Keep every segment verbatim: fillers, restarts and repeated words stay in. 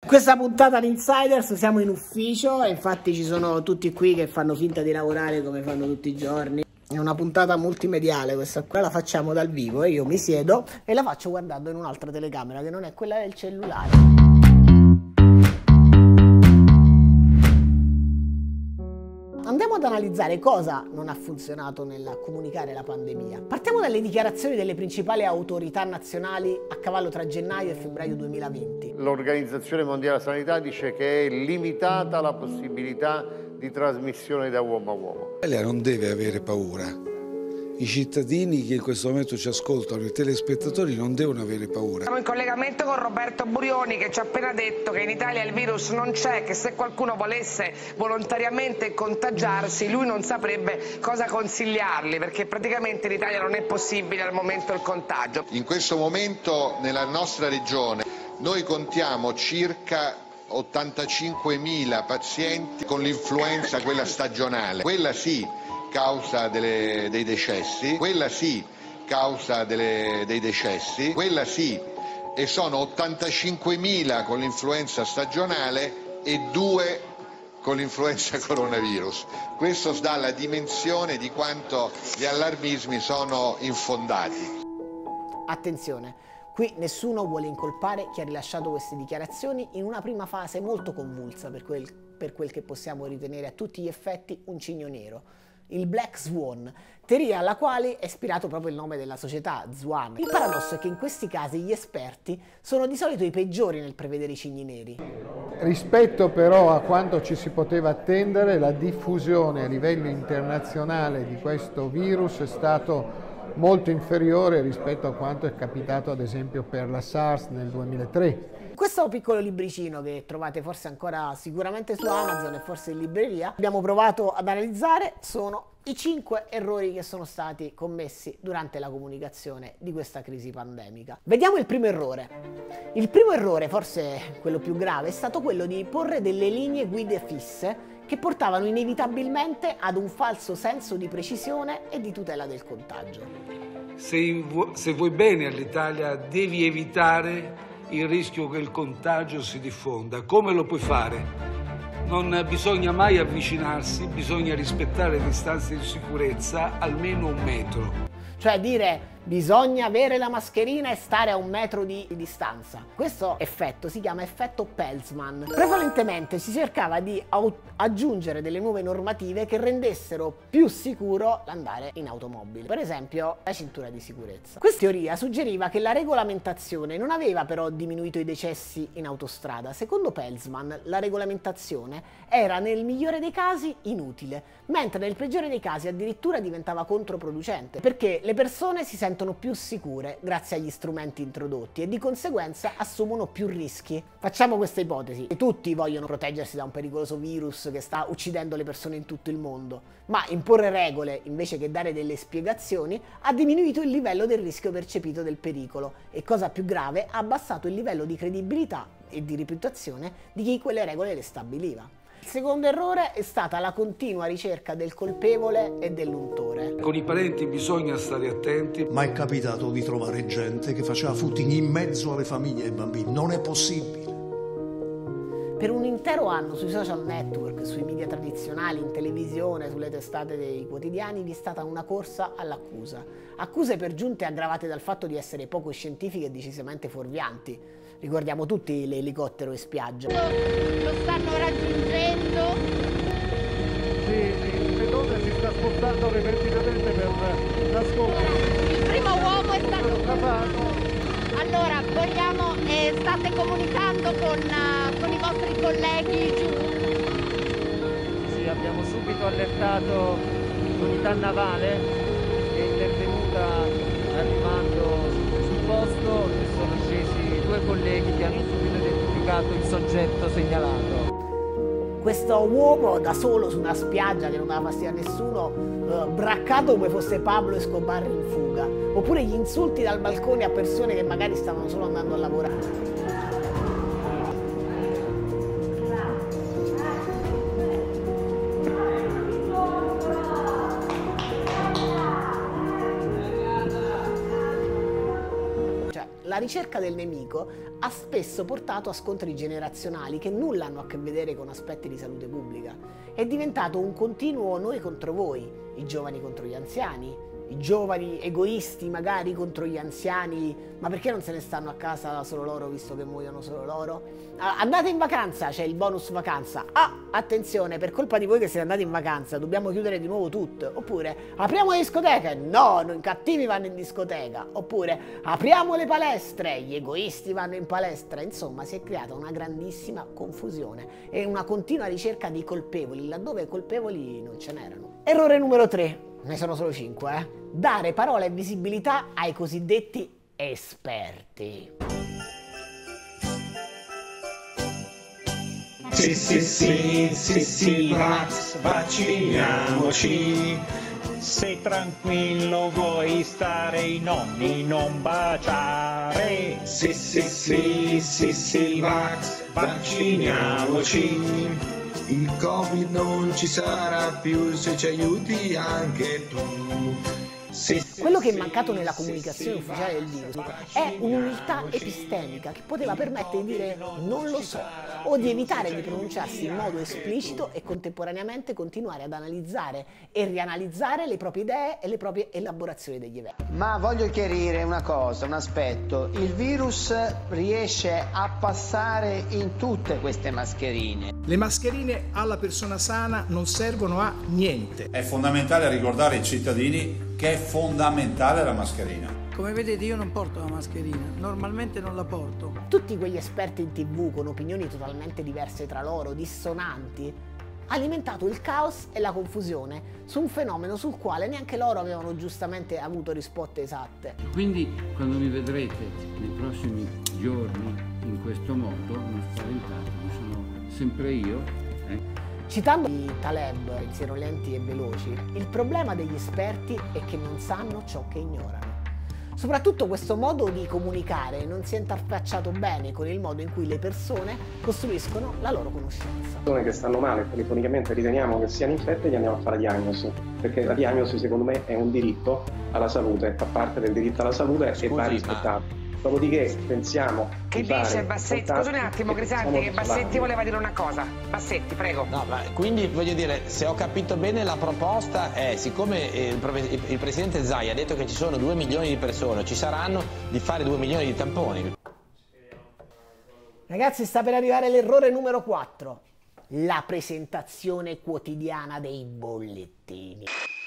Questa puntata di Insiders siamo in ufficio e infatti ci sono tutti qui che fanno finta di lavorare come fanno tutti i giorni. È una puntata multimediale questa qua, la facciamo dal vivo e io mi siedo e la faccio guardando in un'altra telecamera che non è quella del cellulare. Andiamo ad analizzare cosa non ha funzionato nel comunicare la pandemia. Partiamo dalle dichiarazioni delle principali autorità nazionali a cavallo tra gennaio e febbraio duemilaventi. L'Organizzazione Mondiale della Sanità dice che è limitata la possibilità di trasmissione da uomo a uomo. L'Italia non deve avere paura. I cittadini che in questo momento ci ascoltano, i telespettatori, non devono avere paura. Siamo in collegamento con Roberto Burioni che ci ha appena detto che in Italia il virus non c'è, che se qualcuno volesse volontariamente contagiarsi lui non saprebbe cosa consigliargli, perché praticamente in Italia non è possibile al momento il contagio. In questo momento nella nostra regione noi contiamo circa ottantacinquemila pazienti con l'influenza, quella stagionale, quella sì causa delle, dei decessi, quella sì causa delle, dei decessi, quella sì, e sono ottantacinquemila con l'influenza stagionale e due con l'influenza coronavirus. Questo dà la dimensione di quanto gli allarmismi sono infondati. Attenzione, qui nessuno vuole incolpare chi ha rilasciato queste dichiarazioni in una prima fase molto convulsa per quel, per quel che possiamo ritenere a tutti gli effetti un cigno nero. Il Black Swan, teoria alla quale è ispirato proprio il nome della società, Swan. Il paradosso è che in questi casi gli esperti sono di solito i peggiori nel prevedere i cigni neri. Rispetto però a quanto ci si poteva attendere, la diffusione a livello internazionale di questo virus è stato molto inferiore rispetto a quanto è capitato ad esempio per la SARS nel duemilatré. Questo piccolo libricino che trovate forse ancora sicuramente su Amazon e forse in libreria, abbiamo provato ad analizzare, sono i cinque errori che sono stati commessi durante la comunicazione di questa crisi pandemica. Vediamo il primo errore. Il primo errore, forse quello più grave, è stato quello di porre delle linee guida fisse che portavano inevitabilmente ad un falso senso di precisione e di tutela del contagio. Se, se vuoi bene all'Italia devi evitare il rischio che il contagio si diffonda. Come lo puoi fare? Non bisogna mai avvicinarsi, bisogna rispettare le distanze di sicurezza, almeno un metro. Cioè dire bisogna avere la mascherina e stare a un metro di distanza. Questo effetto si chiama effetto Peltzman. Prevalentemente si cercava di aggiungere delle nuove normative che rendessero più sicuro l'andare in automobile. Per esempio la cintura di sicurezza. Questa teoria suggeriva che la regolamentazione non aveva però diminuito i decessi in autostrada. Secondo Peltzman la regolamentazione era nel migliore dei casi inutile, mentre nel peggiore dei casi addirittura diventava controproducente, perché le persone si sentono più sicure grazie agli strumenti introdotti e di conseguenza assumono più rischi. Facciamo questa ipotesi: tutti vogliono proteggersi da un pericoloso virus che sta uccidendo le persone in tutto il mondo, ma imporre regole invece che dare delle spiegazioni ha diminuito il livello del rischio percepito del pericolo e, cosa più grave, ha abbassato il livello di credibilità e di reputazione di chi quelle regole le stabiliva. Il secondo errore è stata la continua ricerca del colpevole e dell'untore. Con i parenti bisogna stare attenti. Ma è capitato di trovare gente che faceva footing in mezzo alle famiglie e ai bambini. Non è possibile. Per un intero anno sui social network, sui media tradizionali, in televisione, sulle testate dei quotidiani vi è stata una corsa all'accusa. Accuse per giunte aggravate dal fatto di essere poco scientifiche e decisamente fuorvianti. Ricordiamo tutti l'elicottero in spiaggia. Lo stanno raggiungendo. Sì, il pedone si sta spostando repentinamente per nascondere. Il primo uomo è stato... Allora, vogliamo, eh, state comunicando con, uh, con i vostri colleghi giù? Sì, abbiamo subito allertato l'unità navale che è intervenuta arrivando sul posto e sono scesi due colleghi che hanno subito identificato il soggetto segnalato. Questo uomo da solo su una spiaggia che non dava fastidio a nessuno, eh, braccato come fosse Pablo Escobar in fuga, oppure gli insulti dal balcone a persone che magari stavano solo andando a lavorare. La la ricerca del nemico ha spesso portato a scontri generazionali che nulla hanno a che vedere con aspetti di salute pubblica. È diventato un continuo noi contro voi, i giovani contro gli anziani, i giovani egoisti magari contro gli anziani, ma perché non se ne stanno a casa solo loro visto che muoiono solo loro? Ah, andate in vacanza, c'è il bonus vacanza. Ah, attenzione, per colpa di voi che siete andati in vacanza dobbiamo chiudere di nuovo tutto. Oppure apriamo le discoteche, no, i cattivi vanno in discoteca. Oppure apriamo le palestre, gli egoisti vanno in palestra. Insomma, si è creata una grandissima confusione e una continua ricerca di colpevoli laddove colpevoli non ce n'erano. Errore numero tre. Ne sono solo cinque, eh? Dare parola e visibilità ai cosiddetti esperti. Sì, sì, sì, sì, sì, vax, vacciniamoci. Se tranquillo vuoi stare i nonni non baciare. Sì, sì, sì, sì, sì, vax, vacciniamoci. Il Covid non ci sarà più se ci aiuti anche tu. Sì, sì, Quello che è mancato nella comunicazione sì, ufficiale del virus è un'umiltà epistemica che poteva permettere di dire non lo so o di evitare di pronunciarsi in modo esplicito e contemporaneamente continuare ad analizzare e rianalizzare le proprie idee e le proprie elaborazioni degli eventi. Ma voglio chiarire una cosa, un aspetto. Il virus riesce a passare in tutte queste mascherine. Le mascherine alla persona sana non servono a niente. È fondamentale ricordare ai cittadini che è fondamentale la mascherina. Come vedete io non porto la mascherina, normalmente non la porto. Tutti quegli esperti in tv con opinioni totalmente diverse tra loro, dissonanti, ha alimentato il caos e la confusione su un fenomeno sul quale neanche loro avevano giustamente avuto risposte esatte. Quindi quando mi vedrete nei prossimi giorni in questo modo, non spaventatevi, sono sempre io. Eh? Citando i Taleb, pensiero lenti e veloci, il problema degli esperti è che non sanno ciò che ignorano. Soprattutto questo modo di comunicare non si è interfacciato bene con il modo in cui le persone costruiscono la loro conoscenza. Persone che stanno male, telefonicamente riteniamo che siano infette, gli andiamo a fare la diagnosi, perché la diagnosi secondo me è un diritto alla salute, fa parte del diritto alla salute Scusi, e va rispettato. Ma... Dopodiché pensiamo che dice Bassetti? Scusi un attimo Crisanti, che Bassetti voleva dire una cosa. Bassetti, prego. No, ma quindi voglio dire, se ho capito bene la proposta è, siccome il, il Presidente Zaia ha detto che ci sono due milioni di persone, ci saranno di fare due milioni di tamponi. Ragazzi, sta per arrivare l'errore numero quattro. La presentazione quotidiana dei bollettini.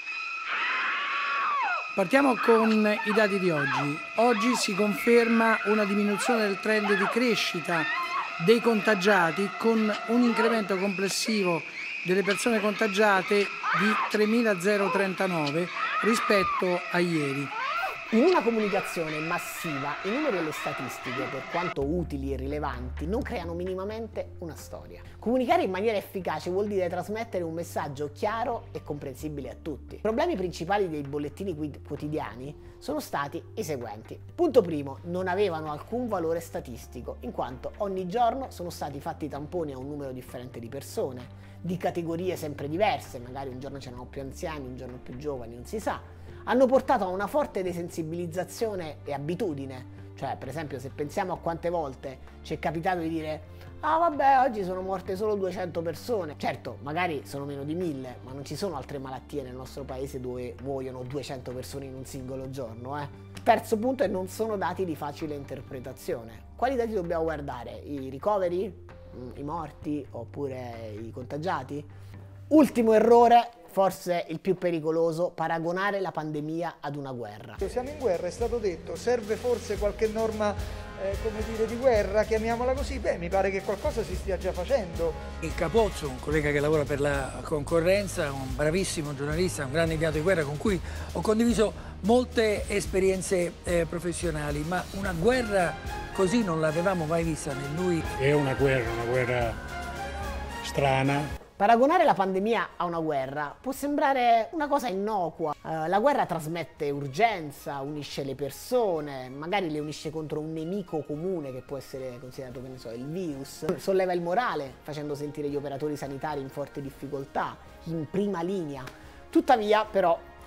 Partiamo con i dati di oggi. Oggi si conferma una diminuzione del trend di crescita dei contagiati con un incremento complessivo delle persone contagiate di tremilatrentanove rispetto a ieri. In una comunicazione massiva, i numeri e le statistiche, per quanto utili e rilevanti, non creano minimamente una storia. Comunicare in maniera efficace vuol dire trasmettere un messaggio chiaro e comprensibile a tutti. I problemi principali dei bollettini quotidiani sono stati i seguenti. Punto primo, non avevano alcun valore statistico, in quanto ogni giorno sono stati fatti tamponi a un numero differente di persone, di categorie sempre diverse, magari un giorno c'erano più anziani, un giorno più giovani, non si sa. Hanno portato a una forte desensibilizzazione e abitudine, cioè per esempio se pensiamo a quante volte ci è capitato di dire ah vabbè oggi sono morte solo duecento persone, certo magari sono meno di mille, ma non ci sono altre malattie nel nostro paese dove muoiono duecento persone in un singolo giorno. Eh. Terzo punto è non sono dati di facile interpretazione. Quali dati dobbiamo guardare? I ricoveri? I morti? Oppure i contagiati? Ultimo errore, forse il più pericoloso, paragonare la pandemia ad una guerra. Siamo in guerra, è stato detto, serve forse qualche norma eh, come dire, di guerra, chiamiamola così? Beh, mi pare che qualcosa si stia già facendo. Il Capozzo, un collega che lavora per la concorrenza, un bravissimo giornalista, un grande inviato di guerra con cui ho condiviso molte esperienze eh, professionali, ma una guerra così non l'avevamo mai vista né lui. È una guerra, una guerra strana. Paragonare la pandemia a una guerra può sembrare una cosa innocua. Uh, la guerra trasmette urgenza, unisce le persone, magari le unisce contro un nemico comune che può essere considerato, che ne so, il virus. Solleva il morale, facendo sentire gli operatori sanitari in forte difficoltà, in prima linea. Tuttavia, però,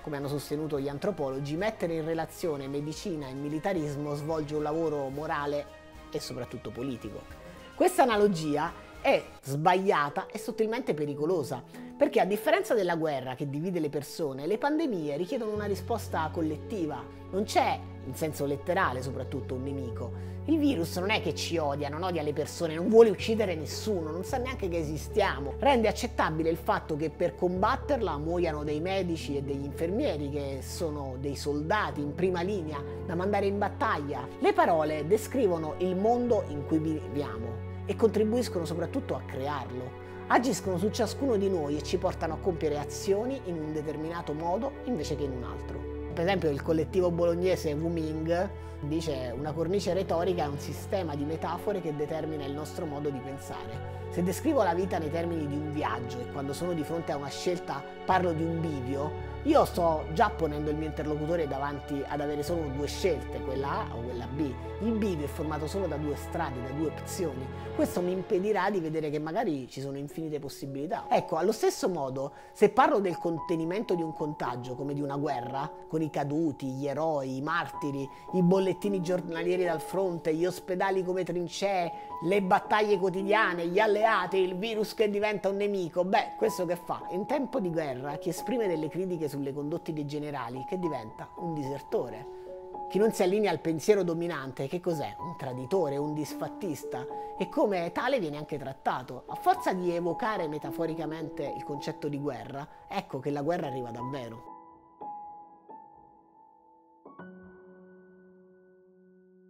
come hanno sostenuto gli antropologi, mettere in relazione medicina e militarismo svolge un lavoro morale e soprattutto politico. Questa analogia è sbagliata e sottilmente pericolosa, perché a differenza della guerra che divide le persone, le pandemie richiedono una risposta collettiva. Non c'è, in senso letterale soprattutto, un nemico. Il virus non è che ci odia, non odia le persone, non vuole uccidere nessuno, non sa neanche che esistiamo. Rende accettabile il fatto che per combatterla muoiano dei medici e degli infermieri, che sono dei soldati in prima linea da mandare in battaglia. Le parole descrivono il mondo in cui viviamo e contribuiscono soprattutto a crearlo. Agiscono su ciascuno di noi e ci portano a compiere azioni in un determinato modo invece che in un altro. Per esempio il collettivo bolognese Wu Ming dice: una cornice retorica è un sistema di metafore che determina il nostro modo di pensare. Se descrivo la vita nei termini di un viaggio e quando sono di fronte a una scelta parlo di un bivio, io sto già ponendo il mio interlocutore davanti ad avere solo due scelte, quella A o quella B. Il bivio è formato solo da due strade, da due opzioni. Questo mi impedirà di vedere che magari ci sono infinite possibilità. Ecco, allo stesso modo, se parlo del contenimento di un contagio come di una guerra, con i caduti, gli eroi, i martiri, i bollettini giornalieri dal fronte, gli ospedali come trincee, le battaglie quotidiane, gli alleati, il virus che diventa un nemico, beh, questo che fa? In tempo di guerra, chi esprime delle critiche sulle condotte dei generali, che diventa un disertore. Chi non si allinea al pensiero dominante, che cos'è? Un traditore, un disfattista, e come tale viene anche trattato. A forza di evocare metaforicamente il concetto di guerra, ecco che la guerra arriva davvero.